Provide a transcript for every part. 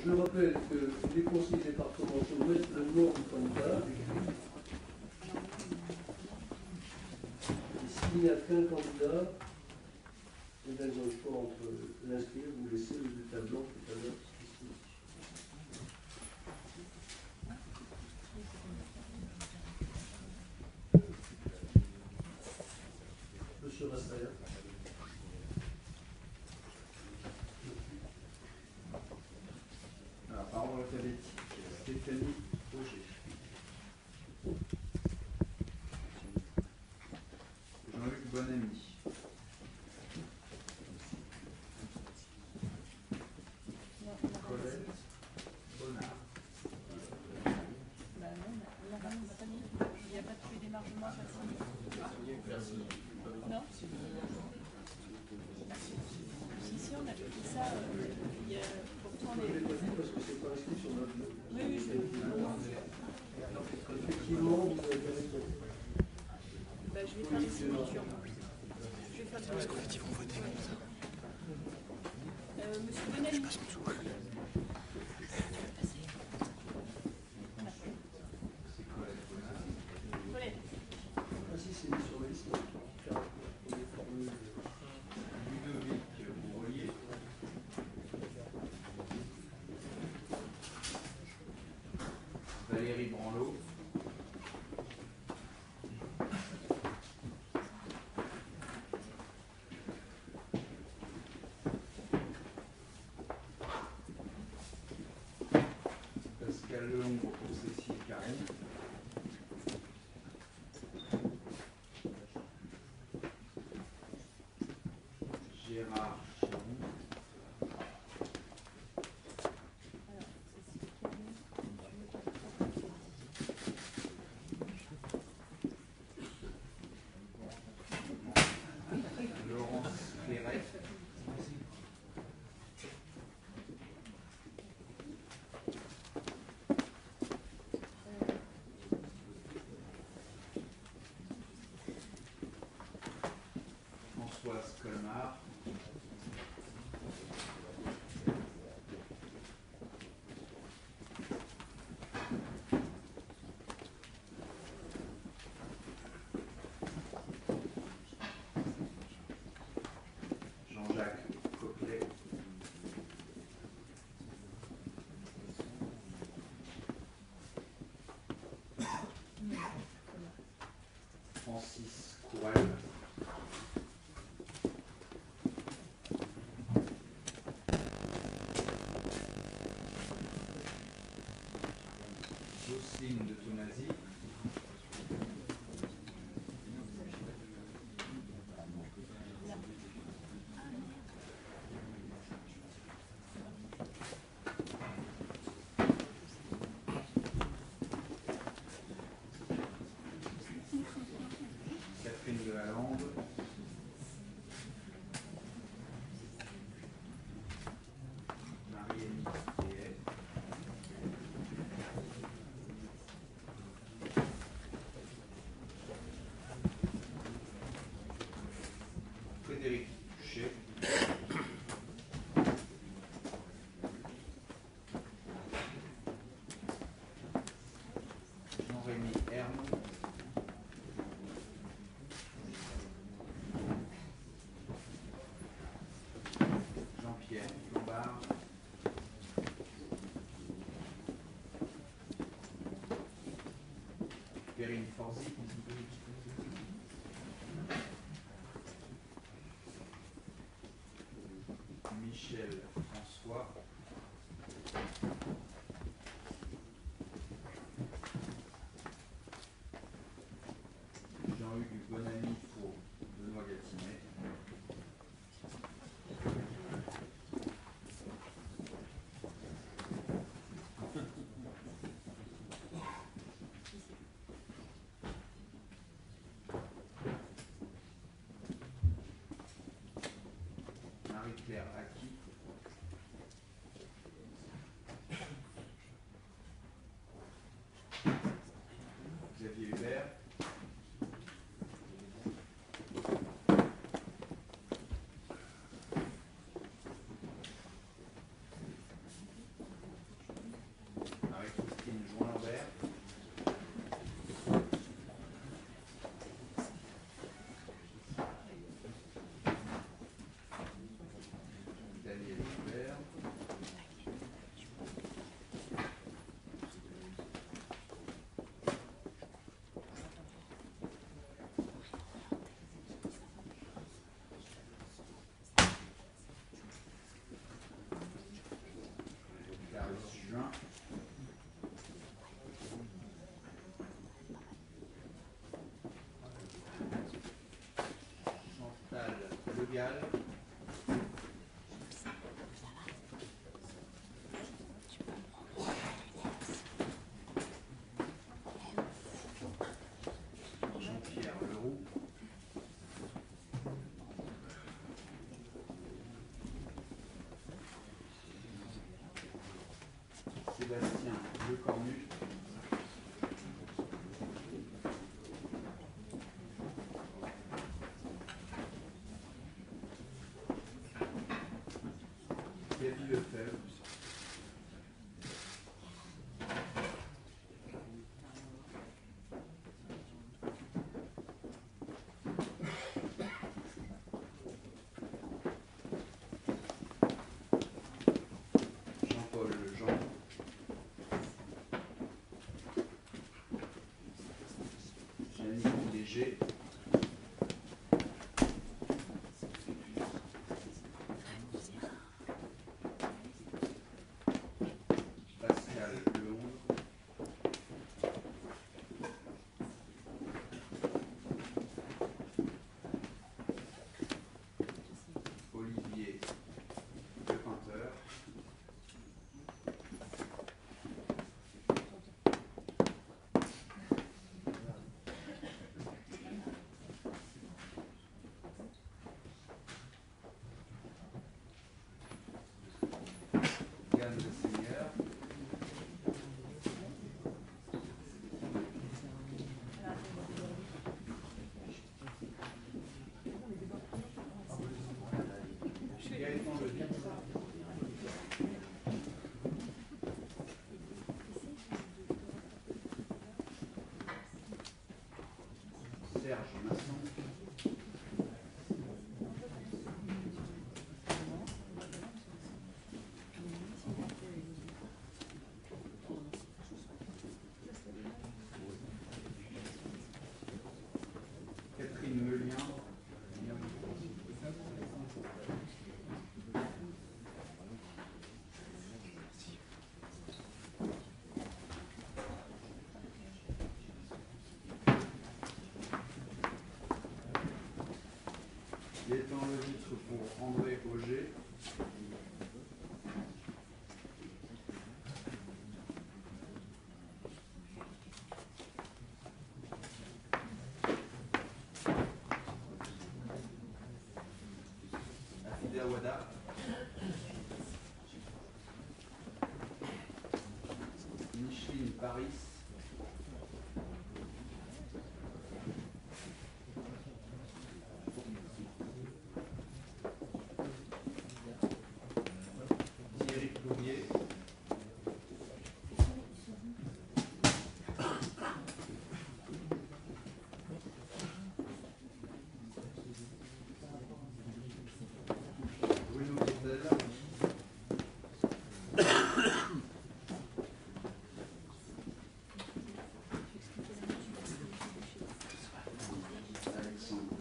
Je rappelle que les conseillers départementaux mettent le nom du candidat écrit. Et s'il n'y a qu'un candidat, eh bien, ils ont le choix entre l'inscrire ou laisser le bulletin blanc tout à l'heure. Monsieur Rastaya. Alors, par ordre alphabétique, Stéphanie Auger. Jean-Luc Bonamy. Colette Bonnard. Bah non, on n'a pas mis. Il n'y a pas de fait démargement facile. Non. Si, on a fait ça. Il y a pourtant Je ne les. l'ai pas dit parce que c'est pas inscrit sur notre. Oui, Effectivement, vous avez raison. bah, je vais faire les signatures. Je vais faire les Parce qu'en fait, ils vont voter comme ça. Monsieur Bonnet. Je passe en dessous. Colette. Ah si, c'est mis sur la liste. Ludovic Bourrelier. Valérie Branlot. Pascal Lehongre pour Cécile Carène. Gérard Chiron. Laurence Clairet. Françoise Colmar. Jean-Jacques Coquelet. Francis Courel. Jocelyne de Tonazi. Catherine de Lalande. Marie-Émile Théet. Frédéric Touchet. Jean-Rémy Herme. Jean-Pierre Lombard. Perrine Forzi. Michel François. Jean-Hugues Bonamy pour Benoît Gatinet. Marie-Claire Aki. Xavier Hubert. Pigalle. Jean-Pierre Leroux. Sébastien Lecornu. Gaby Lefebvre. Jean-Paul Lejean. Yannick Léger. Pascal Lehongre. Olivier Lepeinteur. Yann Le Seigneur. Gaëtan Levitre. Serge Masson. Catherine Melien. Gaëtan Levitre pour André Auger. Afida Wada. Micheline Paris. Thierry Plourier. Bruno Guetel. Alexandre.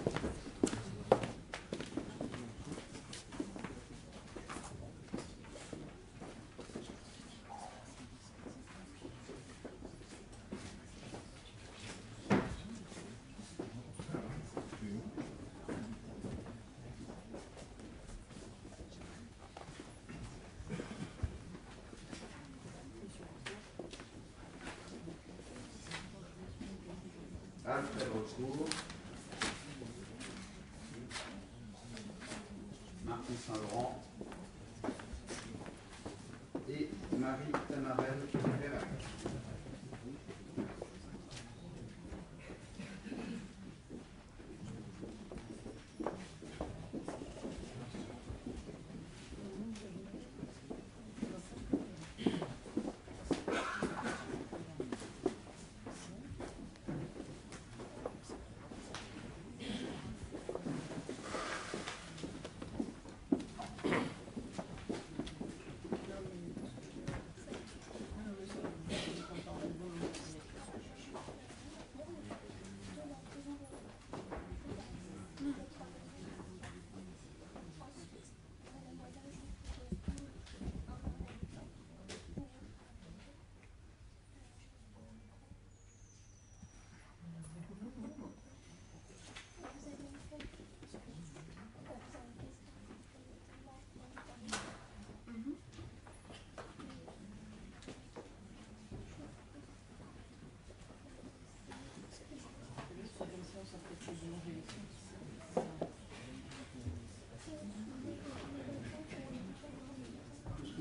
Alfred Recourt. Martin Saint-Laurent. Et Marie Tamarel Ferrac.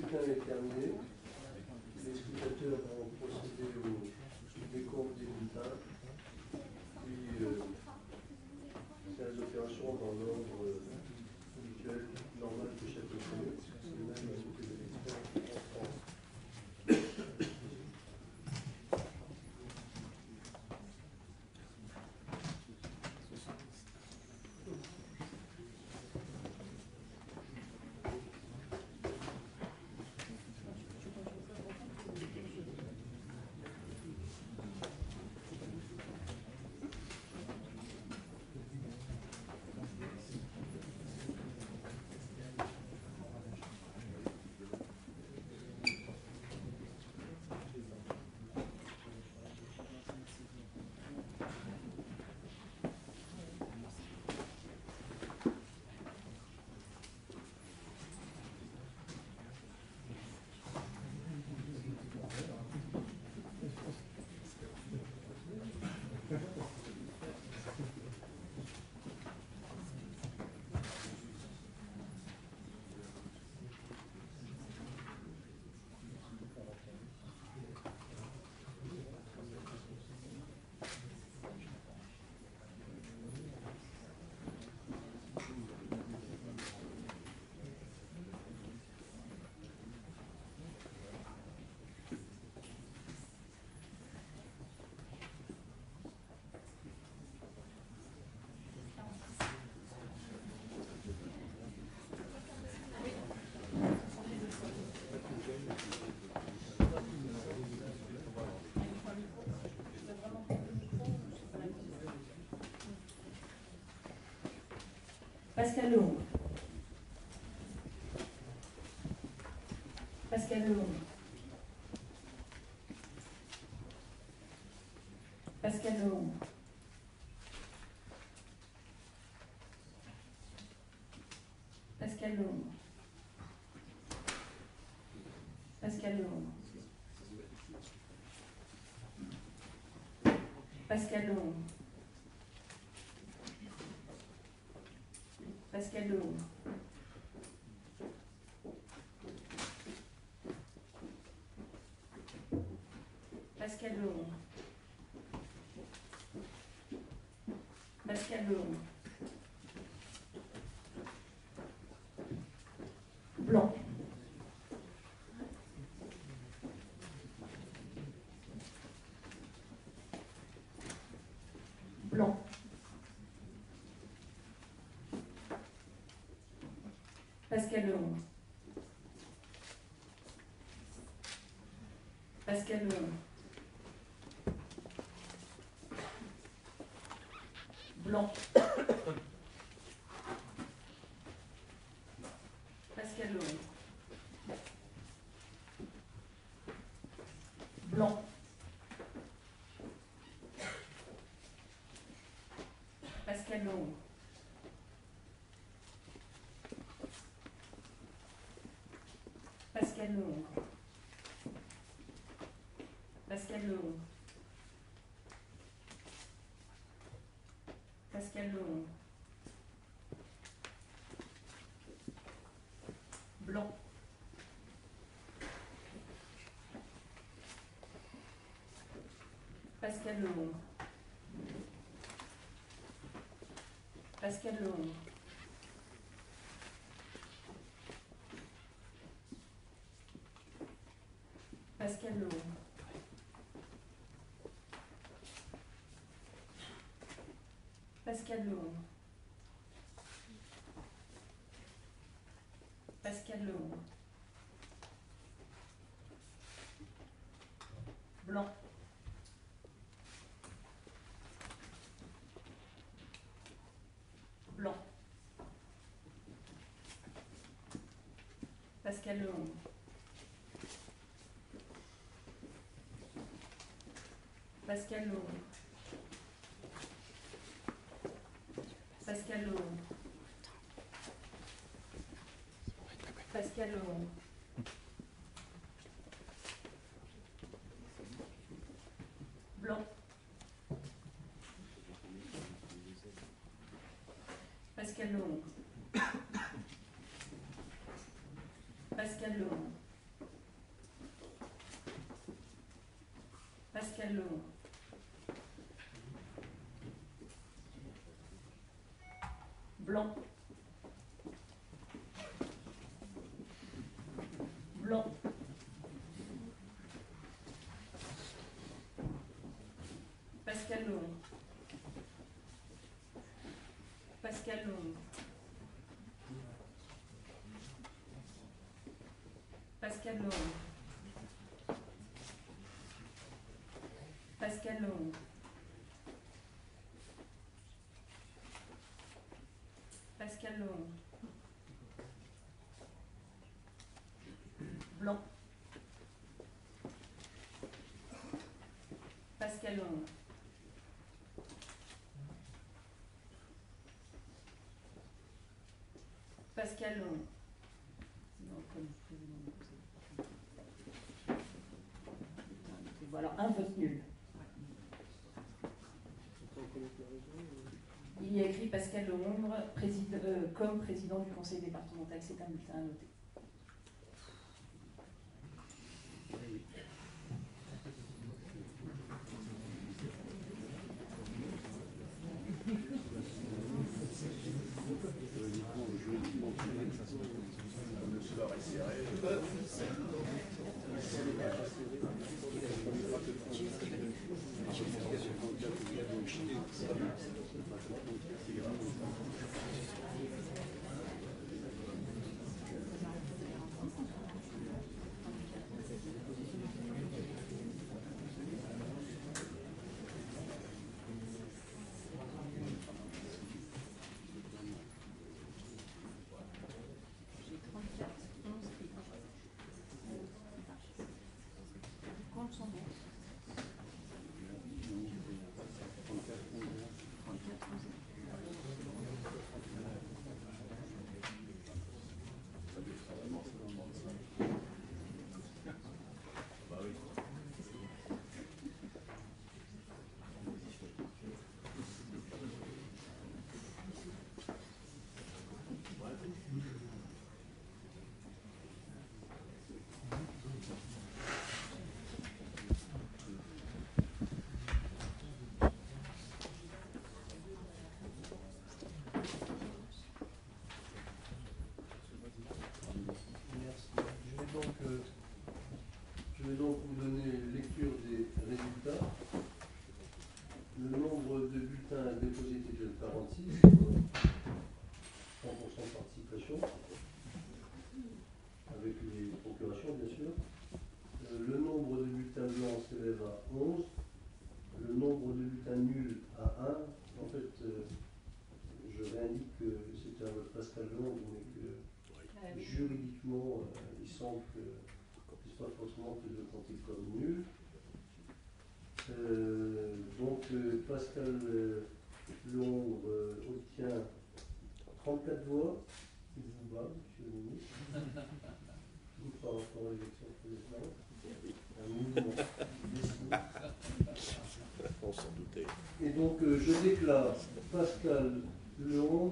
scrutin est terminé. Les scrutateurs vont procéder au décompte des bulletins. Puis, c'est les opérations dans l'ordre habituel, normal de chaque commune. C'est le même à toutes les élections en France. Pascal Lehongre. Pascal Lehongre. Pascal Lehongre. Pascal Lehongre. Pascal Lehongre. Pascal Lehongre. Pascal Lehongre. Pascal Lehongre. Pascal Lehongre. Blanc. Blanc. Pascal Lehongre. Pascal Lehongre. Blanc. Pascal Lehongre. Blanc. Pascal Lehongre. Pascal Lehongre. Pascal Lehongre. Pascal Lehongre. Blanc. Pascal Lehongre. Pascal Lehongre. Pascal Lehongre. Pascal Lehongre. Pascal Lehongre. Blanc. Blanc. Pascal Lehongre. Pascal Lehongre. Pascal Lehongre. Pascal Lehongre. Blanc. Pascal Lehongre. Pascal Lehongre. Blanc. Blanc. Pascal Lehon. Pascal Lehon. Pascal Lehon. Pascal Lehon. Pascal Lehon. Blanc. Pascal Lehon. Pascal Lehon. Voilà, un vote nul. Il y a écrit Pascal Lehon comme président du conseil départemental. C'est un bulletin à noter. Je vais donc vous donner lecture des résultats. Le nombre de bulletins déposés était de 46, 100% de participation, avec les procurations bien sûr. Le nombre de bulletins blancs s'élève à 11, le nombre de bulletins nuls à 1. En fait, je réindique que c'était un vote Pascal Lehon, mais que juridiquement, il semble que ce n'est pas forcément que de compter comme nul. Donc Pascal Lehon obtient 34 voix. Il vous bat, monsieur le ministre. Par rapport à l'élection présidentielle. Un mouvement. On s'en doutait. Et donc je déclare Pascal Lehon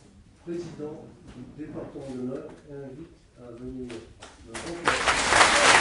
président du département de l'Eure et invite à venir le remplacer.